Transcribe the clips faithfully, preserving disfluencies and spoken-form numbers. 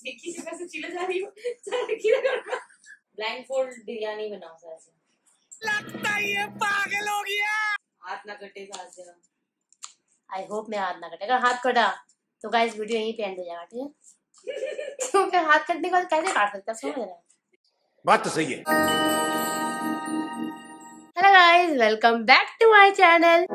एक ही जगह से चिल्ला जा रही हूँ। ब्लाइंड फोल्ड बिरयानी बनाओ साथ। लगता है ये पागल हो गया। हाथ ना कटे साथ। आई होप मेरा हाथ ना कटेगा। हाथ कटा तो गाइस वीडियो यहीं पे एंड हो जाएगा, ठीक है? क्योंकि हाथ कटने के बाद कैसे काट सकता है, समझ रहे हैं? बात तो सही है। Hello guys, welcome back to my channel.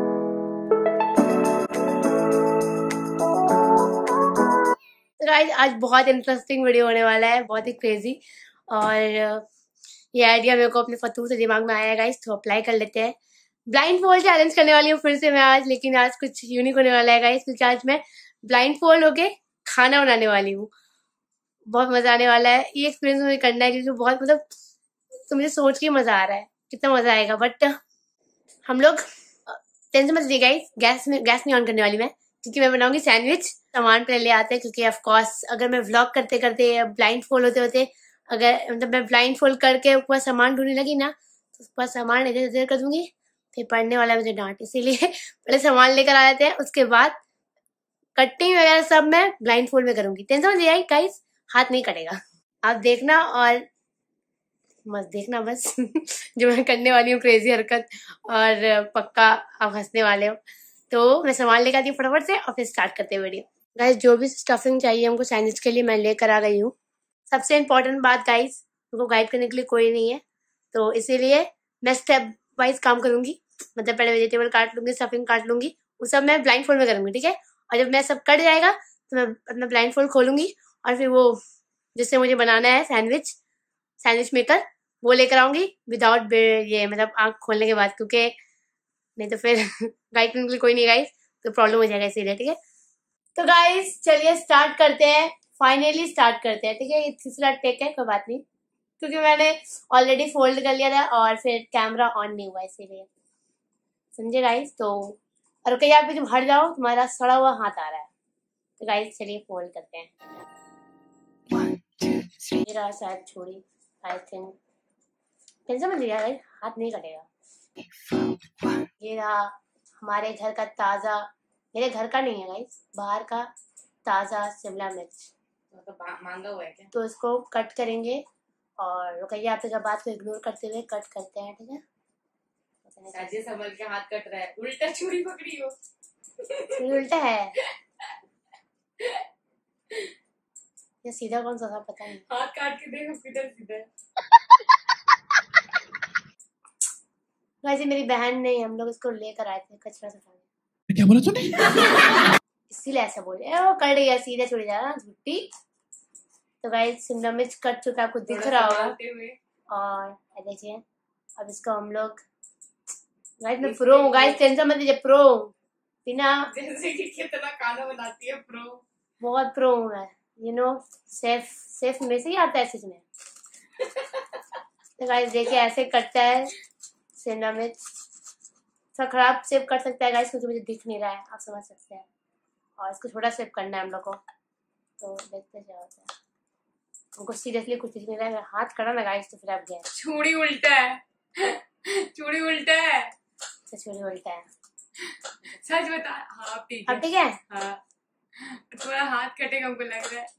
Guys आज बहुत इंटरेस्टिंग वीडियो होने वाला है, बहुत ही क्रेजी। और ये आइडिया मेरे को अपने फतूर से दिमाग में आया है गाइस, तो अप्लाई कर लेते हैं। ब्लाइंड फोल्ड चैलेंज करने वाली हूँ फिर से मैं आज, लेकिन आज कुछ यूनिक होने वाला है गाइस, क्योंकि आज मैं ब्लाइंड फोल्ड होके खाना बनाने वाली हूँ। बहुत मजा आने वाला है। ये एक्सपीरियंस मुझे करना है क्योंकि बहुत मतलब तो मुझे सोच के मजा आ रहा है कितना मजा आएगा। बट हम लोग टेंशन मत लीजिए गाइस, गैस में गैस नहीं ऑन करने वाली मैं, क्योंकि मैं बनाऊंगी सैंडविच। सामान पहले ले आते हैं, क्योंकि ऑफ कोर्स अगर मैं व्लॉग करते करते ब्लाइंड फोल्ड होते होते अगर मतलब मैं ब्लाइंड फोल्ड करके ऊपर सामान ढूंढने लगी ना, तो ऊपर सामान इधर उधर कर दूंगी, फिर पढ़ने वाला मुझे डांट। इसीलिए पहले सामान लेकर आ जाते हैं, उसके बाद कटिंग वगैरह सब मैं ब्लाइंड फोल्ड में करूंगी। टेंशन मत लीजिए गाइस, हाथ नहीं कटेगा। आप देखना और मत देखना बस जो मैं करने वाली हूँ क्रेजी हरकत, और पक्का आप हंसने वाले हो। तो मैं सामान लेकर आती हूँ फटाफट से और फिर स्टार्ट करते हैं वीडियो। गाइस जो भी स्टफिंग चाहिए हमको सैंडविच के लिए मैं लेकर आ गई हूँ। सबसे इम्पोर्टेंट बात गाइस, उनको गाइड करने के लिए कोई नहीं है, तो इसीलिए मैं स्टेप वाइज काम करूंगी। मतलब पहले वेजिटेबल काट लूंगी, स्टफिंग काट लूंगी, वो सब मैं ब्लाइंड फोल्ड में करूंगी, ठीक है? और जब मैं सब कट जाएगा तो मैं अपना ब्लाइंड फोल्ड खोलूंगी और फिर वो जिससे मुझे बनाना है सैंडविच सैंडविच मेकर वो लेकर आऊंगी विदाउट ये मतलब आंख खोलने के बाद, क्योंकि नहीं तो फिर गाइड करने के लिए कोई नहीं गाइस, तो प्रॉब्लम हो जाएगा इसीलिए, ठीक है? तो गाइस चलिए स्टार्ट करते हैं, फाइनली स्टार्ट करते हैं, ठीक है? ये तीसरा टेक है, कोई बात नहीं, क्योंकि मैंने ऑलरेडी फोल्ड कर लिया था और फिर कैमरा ऑन नहीं हुआ इसीलिए, समझे गाइस? तो और कहीं आप भी तुम हट जाओ, तुम्हारा सड़ा हुआ हाथ आ रहा है। तो गाइस चलिए फोल्ड करते हैं। ये रहा शायद छोड़ी, आई थिंक। टेंशन मत लीजिए गाइस, हाथ नहीं कटेगा। ये रहा हमारे घर का ताजा, मेरे घर का नहीं है गाइस, बाहर का ताजा शिमला मिर्च। तो मांगा हुआ है क्या? तो इसको कट करेंगे और रुकिए, आप जब बात को इग्नोर करते हुए कट करते हैं, ठीक है? साजिद संभल के हाथ कट रहा है, उल्टा छुरी पकड़ी हो। छुरी उल्टा है ये सीधा कौन सा था पता नहीं। हाथ काट के देखो किधर सीधा है। वैसे मेरी बहन नहीं, हम लोग इसको लेकर आए थे कचरा सफाने। क्या बोला तूने? इसीलिए ऐसा बोले, वो कट गया सीधे छुड़ी जा रहा झुट्टी। तो गाइस शिमला मिर्च कट चुका, आपको दिख रहा होगा। और देखिए अब इसको हम लोग, गाइस मैं प्रो हूँ गाइस, टेंशन मत लीजिए, प्रो बिना जैसे कि कितना खाना बनाती है प्रो, बहुत प्रो हूँ मैं, यू नो। सेफ सेफ में से ही आता है चीज में। तो गाइस देखिए ऐसे कटता है शिमला मिर्च। थोड़ा खराब सेव कर सकता है गाइस, क्योंकि मुझे दिख नहीं रहा है, आप समझ सकते हैं। और इसको थोड़ा सेव करना है हम लोग को, तो देखते हैं क्या होता है। हमको सीरियसली कुछ दिख नहीं रहा है, हाथ कड़ा ना गाइस, तो फिर आप गए। छुरी उल्टा है, छुरी उल्टा है, छुरी उल्टा है, सच बता। हाँ ठीक है, अब ठीक है। हाँ थोड़ा हाथ कटेगा हमको लग रहा है,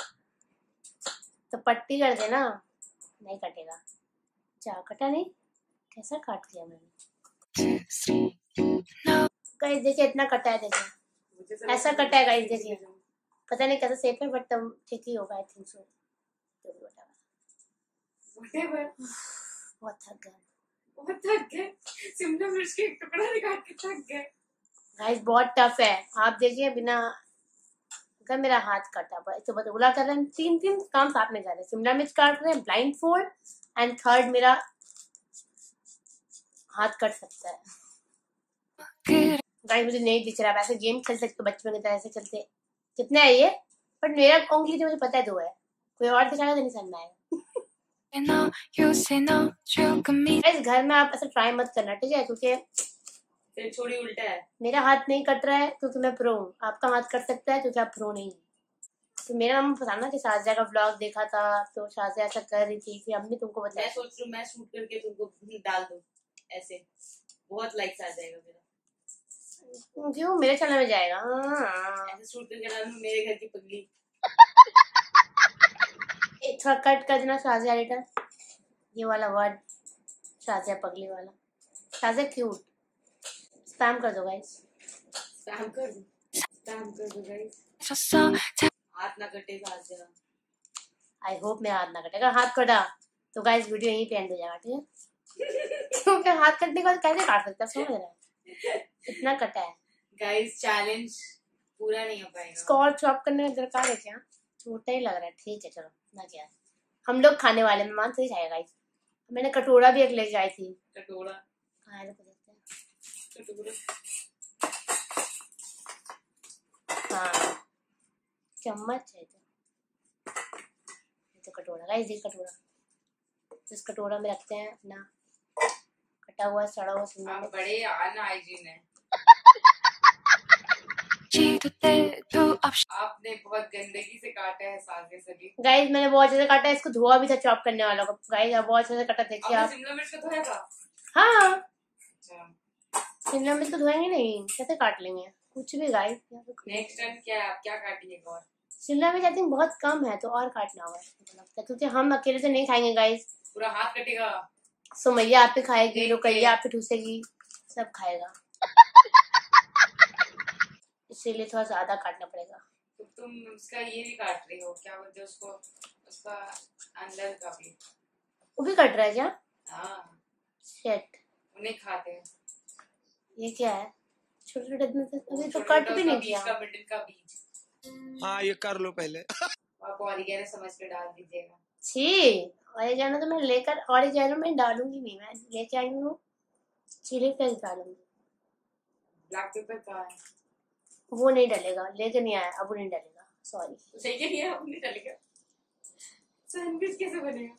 तो पट्टी कर देना, नहीं कटेगा। जा कटा नहीं, कैसा काट दिया मैंने। गाइस देखिए इतना कटा है, देखिए ऐसा कटा है गाइस, देखिए पता नहीं कैसा सेफ है, बट तब ठीक ही होगा आई थिंक सो। बहुत थक गए, बहुत थक गए, शिमला मिर्च के एक टुकड़ा निकाल के थक गए गाइस। बहुत टफ है, आप देखिए बिना अगर मेरा हाथ कटा हुआ तो बदला कर रहे हैं, तीन तीन काम साथ में कर रहे हैं, शिमला मिर्च काट रहे हैं, ब्लाइंड फोल्ड, एंड थर्ड मेरा हाथ कट सकता है। गाइस मुझे नहीं दिख रहा, वैसे गेम खेल सकते बचपन की तरह से चलते। कितने है ये? बट मेरा उंगली जो मुझे पता है दो है, कोई और दिखाएगा तो नहीं समझ में आएगा। गाइस घर में आप ऐसा ट्राई मत करना, ठीक है? क्योंकि छुरी उल्टा है, मेरा हाथ नहीं कट रहा है क्योंकि मैं प्रो हूँ, आपका हाथ कट सकता है क्योंकि आप प्रो नहीं है। तो मेरा मम्मी पता ना कि शाजिया का ब्लॉग देखा था, तो शाजिया ऐसा कर रही थी कि अम्मी तुमको बता। मैं सोच रही हूँ मैं शूट करके तुमको डाल दूँ, ऐसे बहुत लाइक्स आ जाएगा मेरा। क्यों मेरे चैनल में जाएगा? ऐसे शूट करके डाल दूँ, मेरे घर की पगली। थोड़ा कट कर देना शाजिया एडिटर, ये वाला वर्ड शाजिया पगली वाला, शाजिया क्यूट, स्पैम कर दो गाइस, स्पैम कर दो, स्पैम कर दो गाइस। हाथ ना कटे शाजिया। आई होप मेरा हाथ ना कटेगा, हाथ कटा तो गाइस वीडियो यहीं पे एंड हो जाएगा, ठीक है? क्योंकि हाथ कटने के बाद कैसे काट सकता है, समझ रहा है, इतना कटा है गाइस, चैलेंज पूरा नहीं हो पाएगा। इसको और चॉप करने का दरकार है क्या? छोटा ही लग रहा है, ठीक है चलो ना, क्या हम लोग खाने वाले, मेहमान से ही खाएगा गाइस। मैंने कटोरा भी एक लेके आई थी, कटोरा कहाँ है, देखते हैं, कटोरा हाँ चम्मच है तो, ये तो कटोरा गाइस, ये कटोरा, इस कटोरा में रखते हैं अपना कटा हुआ सड़ा हुआ शिमला आप मिर्च। बड़े अनहाइजीन है। आपने बहुत गंदगी से काटा है सागे सभी। गाइस मैंने बहुत अच्छे से काटा है, इसको धोआ भी था चॉप करने वाला को गाइस, अब बहुत अच्छे से कटा, देखिए आपने आप। शिमला मिर्च को धोया था? हाँ अच्छा, शिमला मिर्च को धोएंगे नहीं, कैसे काट लेंगे कुछ भी गाइस। नेक्स्ट टाइम क्या आप क्या काटिएगा? और शिमला मिर्च आई थिंक बहुत कम है तो और काटना होगा मुझे लगता है, क्योंकि हम अकेले तो नहीं खाएंगे गाइस। पूरा हाथ कटेगा। सुमैया आप पे खाएगी, देख रुकैया के। आप पे ठूसेगी, सब खाएगा, इसीलिए थोड़ा ज्यादा काटना पड़ेगा। तो तुम उसका ये भी काट रही हो, क्या बोलते हैं उसको, उसका अंदर का भी। वो भी कट रहा है क्या? हाँ, शिट, उन्हें खाते हैं। ये क्या है, छोटे छोटे इतने से- अभी तो छोटा-छोटा कट भी उसका नहीं बीज किया। का, मिडिल का बीज। हाँ ये कर लो पहले। आप ऑरिगेनो समझ के डाल दीजिएगा। छी, ऑरिगेनो तो मैं लेकर, ऑरिगेनो मैं डालूंगी नहीं, मैं लेके आई हूँ चिली फ्लेक्स डालूंगी। ब्लैक पेपर कहाँ है? वो नहीं डलेगा, लेके नहीं आया, अब वो नहीं डलेगा, सॉरी। सही है, ये अब नहीं डलेगा। सैंडविच कैसे बनेगा?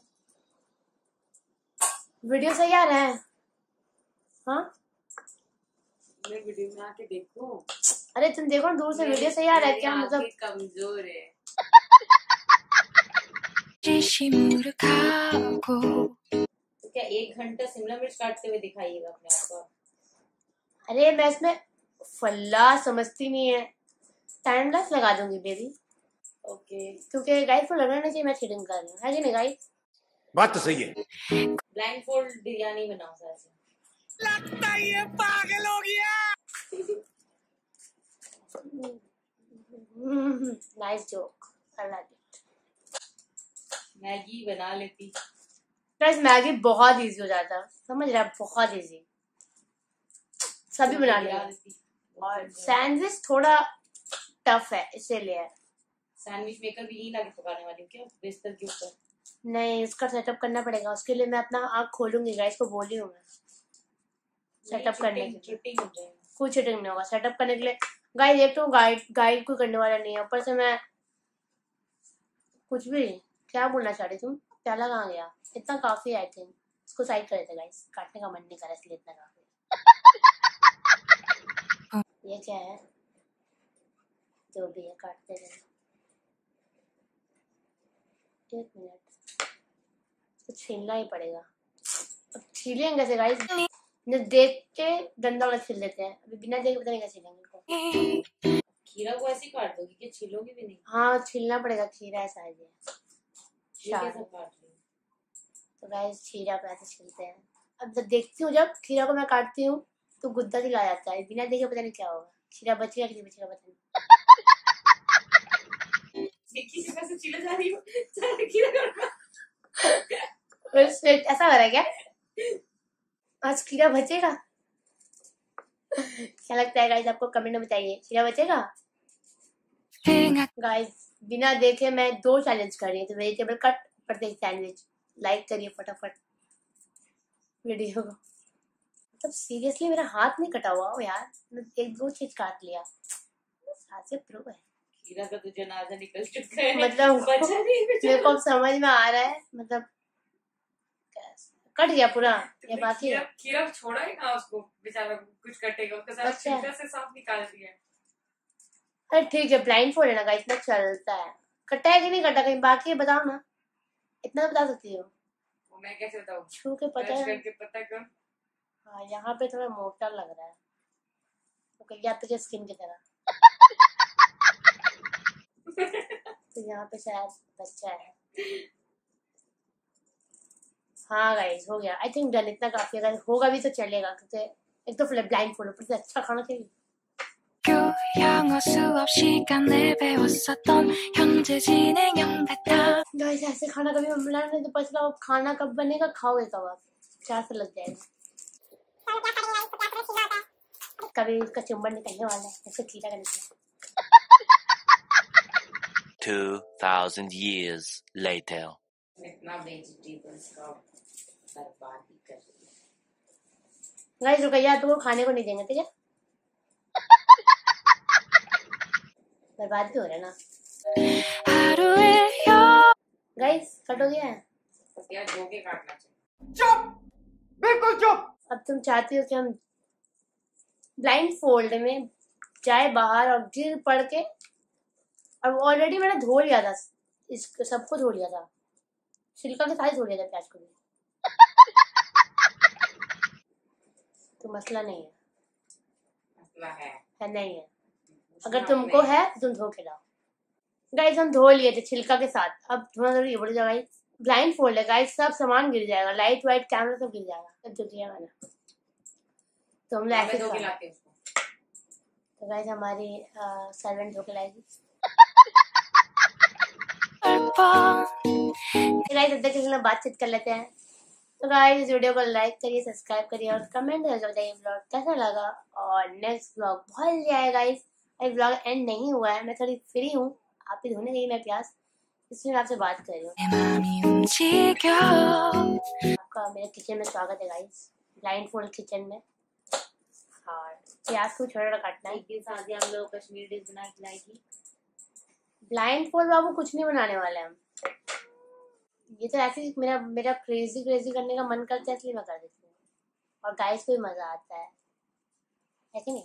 वीडियो सही आ रहा है? हाँ मैं वीडियो में आके देखो। अरे तुम देखो ना दूर से, वीडियो सही आ रहा है क्या? मेरी मतलब आंखें कमजोर है। तो क्या एक घंटा शिमला मिर्च काटते हुए दिखाइएगा अपने आप को? अरे मैं इसमें फल्ला समझती नहीं है, टाइम लैप्स लगा दूंगी बेबी, ओके। क्योंकि गाइस को लगना नहीं चाहिए मैं चीटिंग कर रही हूँ, है कि नहीं गाइस? बात तो सही है। ब्लाइंड फोल्ड बिरयानी बनाओ सर से। लगता है ये पागल हो गया। Nice joke, I like it. Maggi बना लेती। गाइस मैगी बहुत इजी हो जाता, समझ रहा है, बहुत इजी, सभी बना लेंगे। और सैंडविच थोड़ा टफ है इसीलिए। सैंडविच मेकर भी यही लाके पकाने वाली हूँ क्या, बिस्तर के ऊपर? नहीं, इसका सेटअप करना पड़ेगा, उसके लिए मैं अपना आँख खोलूंगी गाइस को बोली हूँ मैं, सेटअप करने के लिए। चीटिंग हो जाएगा। कुछ चीटिंग नहीं होगा सेटअप करने के लिए गाइस, एक तो गाइड गाइड कोई करने वाला नहीं है, ऊपर से मैं कुछ भी, क्या बोलना चाह रही तुम, प्याला कहाँ गया, इतना काफी आई थिंक, इसको साइड कर देते गाइस, काटने का मन नहीं कर रहा इसलिए इतना काफी। ये क्या है, जो भी है काटते रहे, एक मिनट, तो छीलना ही पड़ेगा, अब छीलेंगे कैसे गाइस, देख के डंडा वाला छील देते हैं, अभी बिना देखे पता नहीं कैसे छीलेंगे इसको। खीरा को ऐसे ही काट दोगी कि छीलोगी भी नहीं? हाँ छीलना पड़ेगा, खीरा ऐसा है ये ये कैसे काट रही हो? तो गाइस खीरा को ऐसे छीलते हैं, अब जब देखती हूँ, जब खीरा को मैं काटती हूँ तो गुद्दा दिला जाता है, बिना देखे पता नहीं क्या होगा, खीरा बचेगा कि नहीं बचेगा पता नहीं। किसी तरह से छीला जा रही हो, सारा खीरा काट। ऐसा हो रहा है क्या, आज खीरा बचेगा? क्या लगता है गाइस आपको, कमेंट में बताइए, खीरा बचेगा? गाइस बिना देखे मैं दो चैलेंज कर रही हूँ, तो वेजिटेबल कट पर सैंडविच, लाइक करिए फटाफट वीडियो को। मतलब सीरियसली मेरा हाथ नहीं कटा हुआ हो यार, मैं एक दो चीज काट लिया, हाथ से प्रो है। खीरा का तो जनाजा निकल चुका है, मतलब बचा नहीं बचा। मेरे को अब समझ में आ रहा है, मतलब कट गया पूरा, ये बाकी खीरा है। खीरा छोड़ा ही ना उसको, बेचारा कुछ कटेगा, उसका सारा अच्छा। छिलका से साफ निकाल दिया। अरे ठीक है, ब्लाइंड फोल्ड है ना गाइस, इतना चलता है, कटा है कि नहीं कटा, कहीं बाकी है बताओ ना, इतना तो बता सकती हो। वो मैं कैसे बताऊँ? छू के पता ब्रश है, करके पता कर। हाँ यहाँ पे थोड़ा मोटा लग रहा है, ओके, या तो स्किन की तरह। तो यहाँ पे शायद बच्चा है, हाँ गाइस हो गया, आई थिंक डन, इतना काफी है। अगर होगा भी तो चलेगा, क्योंकि एक तो ब्लाइंड फोल्ड ऊपर से अच्छा खाना चाहिए। 교양어 수업 시간에 배웠었던 현재 진행형 같아. गाइस ऐसे खाना कभी मिला नहीं तो पता चला खाना कब बनेगा, खाओगे कब आप, चार से लग जाएगा। कभी उसका चुम्बन निकलने वाला है, ऐसे खीरा का निकला। Two thousand years later. इतना वेजिटेबल्स का बर्बादी कर रही है। गाइस रुकैया तो वो खाने को नहीं देंगे, ठीक है? बर्बाद भी हो रहा है ना। गाइस कट हो गया है। तो क्या धोखे काटना चाहिए। चुप, बिल्कुल चुप। अब तुम चाहती हो कि हम ब्लाइंड फोल्ड में जाए बाहर और गिर पड़ के, और ऑलरेडी मैंने धो लिया था, इसको सबको धो लिया था, छिलका के साथ धो लिया था प्याज को भी, तो मसला नहीं है। मसला है है नहीं है, अगर तुमको है तो तुम धो के लाओ। गाइस हम धो लिए थे छिलका के साथ, अब थोड़ा थोड़ा ये बोल जाओ गाइस, ब्लाइंड फोल्ड है गाइस, सब सामान गिर जाएगा, लाइट वाइट कैमरा सब गिर जाएगा। सब जो किया मैंने, तो हम लोग ऐसे धो के कर- लाते हैं उसको। तो गाइस हमारी सर्वेंट धो के लाएगी। गाइस अब तक किसी ने बातचीत कर लेते हैं। तो गाइस इस वीडियो को लाइक करिए, सब्सक्राइब करिए और कमेंट करके बताइए ब्लॉग कैसा लगा, और नेक्स्ट ब्लॉग बहुत जल्दी आएगा गाइस। अभी ब्लॉग एंड नहीं हुआ है, मैं थोड़ी फ्री हूँ, आप ही धोने गई मैं प्याज, इसलिए मैं आपसे बात कर रही हूँ। आपका मेरे किचन में स्वागत है गाइस, ब्लाइंड फोल्ड किचन में। और प्याज को छोटा छोटा काटना है। एक दिन शादी हम लोग कश्मीरी डिश बना खिलाएगी। ब्लाइंड फोल्ड बाबू कुछ नहीं बनाने वाले हम, ये तो ऐसे ही मेरा मेरा क्रेजी क्रेजी करने का मन करता है, इसलिए मैं कर देती हूँ, और गाइस को भी मजा आता है, है कि नहीं?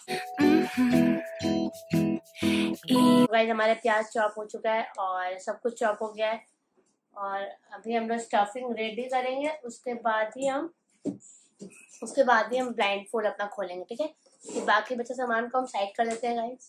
गाइस हमारे प्याज चॉप हो चुका है और सब कुछ चॉप हो गया है, और अभी हम लोग स्टफिंग रेडी करेंगे, उसके बाद ही हम उसके बाद ही हम ब्लाइंड फोल्ड अपना खोलेंगे, ठीक है? फिर बाकी बचे सामान को हम साइड कर देते हैं गाइस,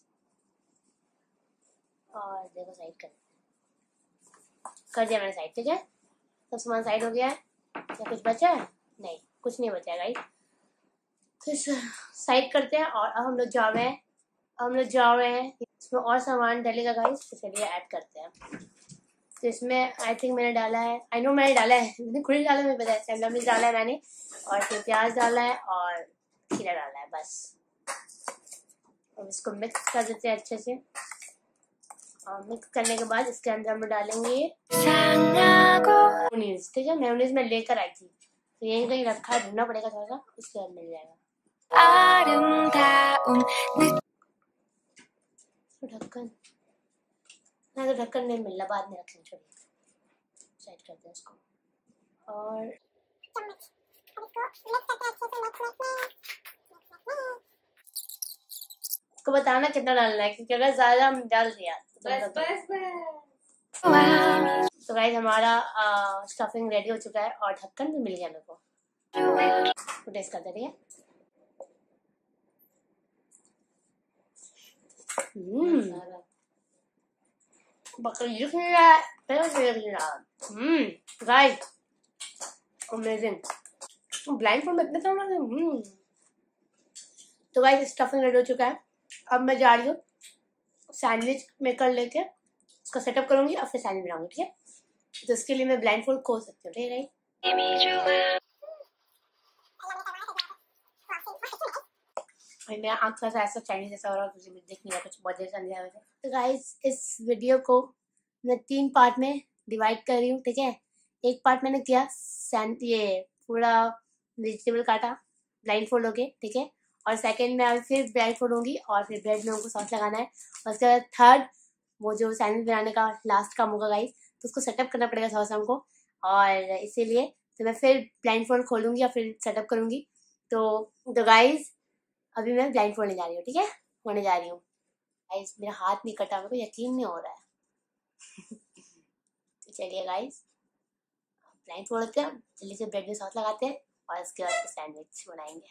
और देखो साइड कर कर दिया मैंने साइड, ठीक है? सब सामान साइड हो गया है। क्या कुछ बचा है? नहीं, कुछ नहीं बचा है गाइस। फिर साइड करते हैं, और अब हम लोग जा रहे हैं हम लोग जा रहे हैं इसमें और सामान डलेगा गाइस, तो चलिए ऐड करते हैं। तो इसमें आई थिंक मैंने डाला है, आई नो मैंने डाला है, मैंने खुद ही डाला, मुझे पता है, शिमला मिर्च डाला है मैंने, और फिर प्याज डाला है और खीरा डाला है, बस। अब इसको मिक्स कर देते हैं अच्छे से, और मिक्स करने के बाद इसके अंदर हम डालेंगे मेयोनीज, ठीक है? मेयोनीज में लेकर आई थी, तो यही कहीं रखा है, ढूंढना पड़ेगा थोड़ा सा, उसके बाद मिल जाएगा। ढक्कन ना, तो ढक्कन नहीं मिल रहा, बाद में रखेंगे, छोड़िए, साइड करते हैं इसको। और इसको बताना कितना डालना है, क्योंकि अगर ज्यादा हम डाल दिया तो बस बस बस। तो गाइस हमारा स्टफिंग रेडी हो चुका है, और ढक्कन भी मिल गया मेरे को, तो टेस्ट करते रहिए। हम्म बकरी खिला हम्म गाइस अमेजिंग, ब्लाइंड फोल्ड में इतने सामान है। हम्म तो गाइस स्टफिंग रेडी हो चुका है, अब मैं जा रही हूँ सैंडविच मेकर लेके उसका सेटअप करूंगी, और फिर सैंडविच बनाऊंगी, ठीक है? तो इसके लिए मैं ब्लाइंड फोल्ड खोल सकती हूँ, ठीक है गाइस? मेरा आँख थोड़ा सा ऐसा चाइनीज जैसा हो रहा है, मुझे दिख नहीं रहा कुछ, बहुत देर से अंधेरा है। तो गाइस इस वीडियो को मैं तीन पार्ट में डिवाइड कर रही हूँ, ठीक है? एक पार्ट मैंने किया सैंड ये पूरा वेजिटेबल काटा, ब्लाइंड फोल्ड हो गए, ठीक है? और सेकंड में फिर ब्लाइंड फोल्ड होंगी, और फिर ब्रेड में उनको सॉस लगाना है, और उसके बाद थर्ड वो जो सैंडविच बनाने का लास्ट काम होगा गाइस, तो उसको सेटअप करना पड़ेगा सॉस हमको, और इसीलिए तो मैं फिर ब्लाइंड फोल्ड खोलूंगी या फिर सेटअप करूंगी। तो तो गाइस अभी मैं ब्लाइंड फोल्ड जा रही हूँ, ठीक है? होने जा रही हूँ गाइस, मेरा हाथ नहीं कटा, मेरे को यकीन नहीं हो रहा है। तो चलिए गाइस ब्लाइंड फोल्ड होते हैं, जल्दी से ब्रेड में सॉस लगाते हैं, और इसके बाद सैंडविच बनाएंगे।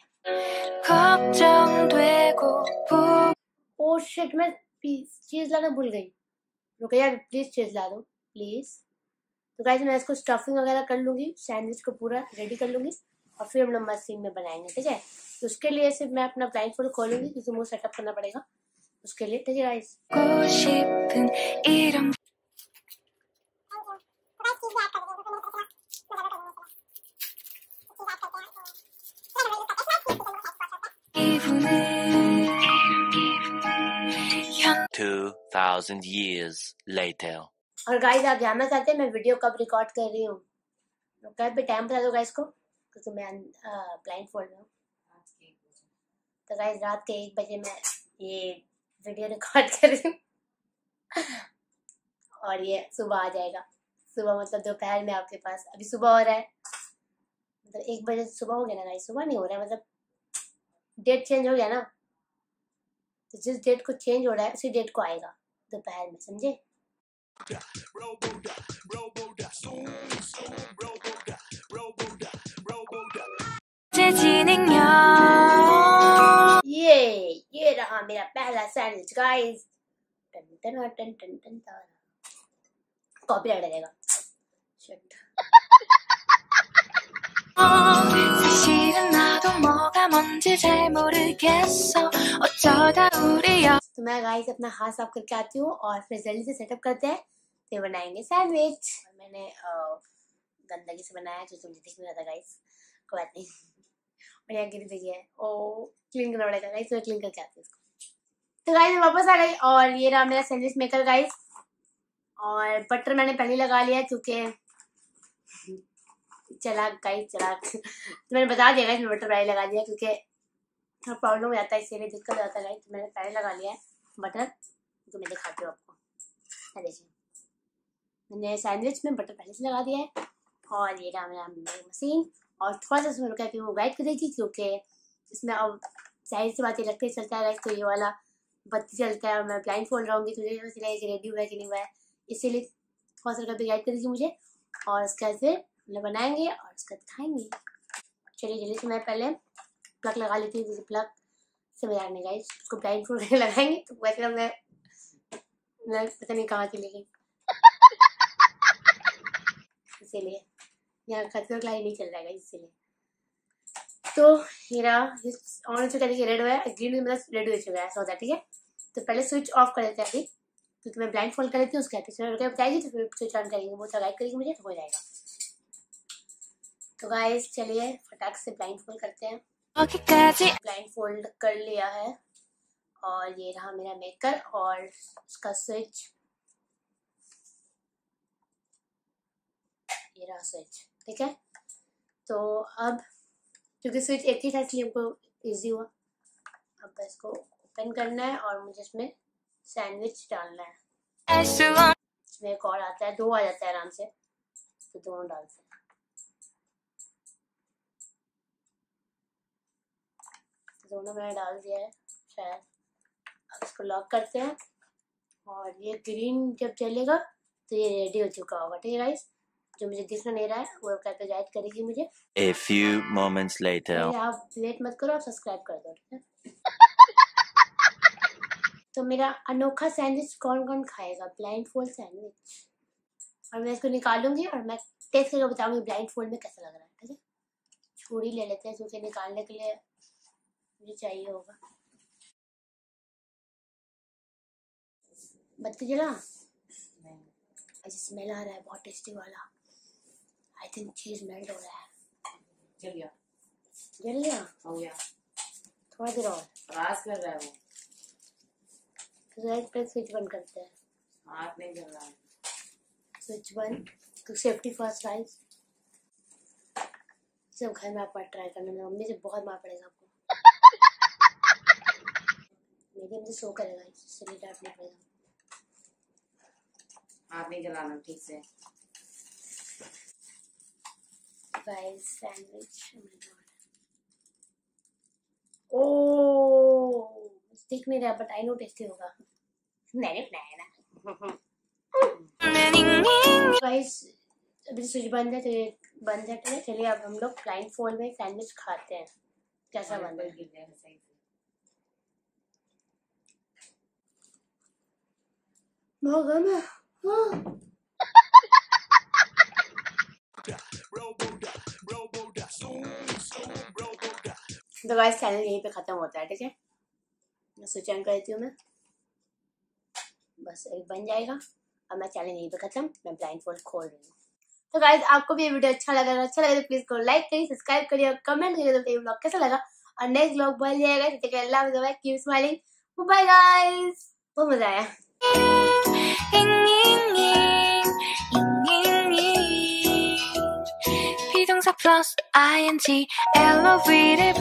ओह शिट, मैं चीज लाना भूल गई, रुको यार, प्लीज चीज ला दो प्लीज। तो गाइस मैं इसको स्टफिंग वगैरह कर लूंगी, सैंडविच को पूरा रेडी कर लूंगी और फिर हम लोग मशीन में बनाएंगे, ठीक है। तो उसके लिए सिर्फ मैं अपना ब्लाइंड फोल्ड खोलूंगी क्योंकि मुझे सेटअप करना पड़ेगा उसके लिए, ठीक है guys. 고 싶은 이런 기분을 현 Two thousand years later. और गाइस आप जानना चाहते हैं मैं वीडियो कब रिकॉर्ड कर रही हूँ, तो कब भी टाइम बता दो गाइस को क्योंकि मैं ब्लाइंड फोल्ड में हूँ। तो गाइस रात के एक बजे मैं ये वीडियो रिकॉर्ड कर रही हूँ और ये सुबह आ जाएगा। सुबह मतलब दोपहर में आपके पास, अभी सुबह हो रहा है, मतलब एक बजे सुबह हो गया ना गाइस, सुबह नहीं हो रहा है, मतलब डेट चेंज हो गया ना, तो जिस डेट को चेंज हो रहा है उसी डेट को आएगा दोपहर में, समझे। 재진행형 ये ये रहा मेरा पहला सैंडविच गाइस। टन टन टन टन टन टन कॉपीराइट आ जाएगा। शिट। 사실은 나도 뭐가 뭔지 잘 모르겠어 어쩌다 우리 तो मैं गाइस अपना हाथ साफ करके आती हूँ और फिर जल्दी से सेटअप करते हैं, फिर बनाएंगे सैंडविच। मैंने अ, गंदगी से बनाया जो तुम दिख नहीं रहा था गाइस, कोई बात नहीं। और यहाँ गिरी देखिए, ओ क्लीन करना पड़ेगा गाइस, मैं क्लीन करके आती हूँ इसको। तो गाइस मैं वापस आ गई और ये रहा मेरा सैंडविच मेकर गाइस। और बटर मैंने पहले लगा लिया क्योंकि चला गाइस चला तो मैंने बता दिया गाइस, मैं बटर पहले लगा दिया क्योंकि थोड़ा प्रॉब्लम हो जाता है, इसीलिए दिक्कत हो जाता है गाइस। तो मैंने पहले लगा लिया है बटर, तो मैं दिखाती हूँ आपको। देखिए मैंने सैंडविच में बटर पहले से लगा दिया है और ये रहा मेरा मशीन। और थोड़ा सा उसमें रुका कि वो गाइड कर रही थी क्योंकि इसमें अब जाहिर सी बात इलेक्ट्रिक चलता है गाइस, तो ये वाला बत्ती चलता है और मैं ब्लाइंड फोल्ड रहूँगी तो मुझे पता चलेगा कि रेडी हुआ है कि नहीं हुआ है, इसीलिए थोड़ा सा रुका गाइड कर दी थी मुझे। और उसके बाद फिर हम लोग बनाएंगे और उसका दिखाएंगे। चलिए जल्दी से मैं पहले प्लग लगा लेती हूँ, जैसे प्लग से मजा नहीं गाइस, उसको ब्लाइंड फोल्ड लगाएंगे तो वैसे मैं मैं पता नहीं कहाँ चली गई, इसीलिए यहाँ खतरनाक लाइन नहीं चल रहा है इसीलिए। तो मेरा ऑन हो चुका है, देखिए रेड हुआ है, ग्रीन मतलब रेड हो चुका है, ऐसा होता है, ठीक है। तो पहले स्विच ऑफ कर देते हैं अभी क्योंकि मैं ब्लाइंड फोल्ड कर देती हूँ, उसके बाद बताएगी तो फिर स्विच ऑन करेंगे, वो गाइड करेगी मुझे तो हो जाएगा। तो गाइस चलिए फटाक से ब्लाइंड फोल्ड करते हैं। 여기까지 ब्लाइंड फोल्ड कर लिया है और ये रहा मेरा मेकर और उसका स्विच, ये रहा स्विच, ठीक है। तो अब क्योंकि स्विच एक ही था इसलिए हमको इजी हुआ। अब इसको ओपन करना है और मुझे इसमें सैंडविच डालना है। 알 수 없 इसमें एक और आता है, दो आ जाता है आराम से, तो दोनों डालते हैं। दोनों मैंने डाल दिया है शायद। अब इसको लॉक करते हैं और ये ग्रीन जब चलेगा तो ये रेडी हो चुका होगा, ठीक है गाइस। जो मुझे दिख नहीं रहा है वो कहते गाइड करेगी मुझे। A few moments later. आप लेट मत करो, आप सब्सक्राइब कर दो, ठीक है। तो मेरा अनोखा सैंडविच कौन कौन खाएगा, ब्लाइंड फोल्ड सैंडविच। और मैं इसको निकालूंगी और मैं टेस्ट करके बताऊंगी ब्लाइंड फोल्ड में कैसा लग रहा है, ठीक है। छुरी ले लेते हैं क्योंकि निकालने के लिए मुझे चाहिए होगा। बत्ती जला, अच्छा स्मेल आ रहा है बहुत टेस्टी वाला। आई थिंक चीज मेल्ट हो रहा है। जल गया, जल गया, हो गया, थोड़ा देर और। आवाज कर रहा है वो, तो राइट पे स्विच बंद करते हैं। हाथ नहीं जल रहा है। स्विच बंद, तो सेफ्टी फर्स्ट गाइस। सब घर में आप ट्राई करना, मेरी मम्मी से बहुत मार पड़ेगा आपको। मेरी मुझे शो करेगा इसलिए डांटना पड़ेगा। हाथ नहीं जलाना ठीक से। गाइस सैंडविच, ओह दिख नहीं रहा बट आई नो टेस्टी होगा। नहीं बनाया ना गाइस। अभी स्विच बंद है तो ये बंद है। चलिए अब हम लोग ब्लाइंड फोल्ड में सैंडविच खाते हैं, कैसा बन रहा है। बहुत गर्म है। तो गाइस चैनल यहीं पे खत्म होता है, ठीक है। स्विच ऑन करती हूँ मैं, बस एक बन जाएगा। अब मैं चैनल यहीं पे खत्म, मैं ब्लाइंड फोल्ड खोल रही हूँ। तो गाइस आपको भी ये वीडियो अच्छा लगा, अच्छा लगे तो प्लीज को लाइक करिए, सब्सक्राइब करिए और कमेंट करिए तो ये व्लॉग कैसा लगा। और नेक्स्ट व्लॉग बन जाएगा, ठीक है। अल्लाह हाफ़िज़, कीप स्माइलिंग, बाय गाइस। बहुत मजा आया। 비동사 플러스 ing 엘로브를